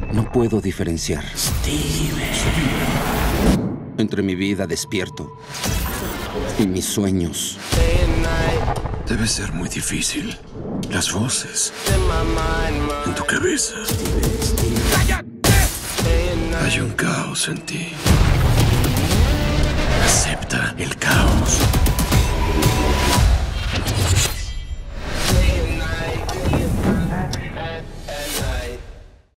No puedo diferenciar entre mi vida despierto y mis sueños. Debe ser muy difícil. Las voces en tu cabeza. Hay un caos en ti. Acepta el caos.